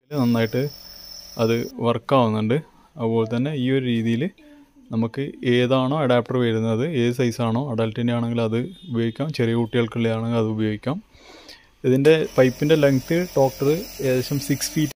നന്നായിട്ട് അത് വർക്കാവുന്നുണ്ട്. അതുപോലെ തന്നെ ഈ ഒരു രീതിയിൽ നമുക്ക് ഏതാണോ അഡാപ്റ്റർ വരുന്നത്, ഏത് സൈസാണോ, അഡൽട്ടിൻ്റെ ആണെങ്കിൽ അത് ഉപയോഗിക്കാം, ചെറിയ കുട്ടികൾക്കുള്ളതാണെങ്കിൽ അത് ഉപയോഗിക്കാം. ഇതിൻ്റെ പൈപ്പിൻ്റെ ലെങ്ത്ത് ടോട്ടൽ ഏകദേശം 6 ഫീറ്റ്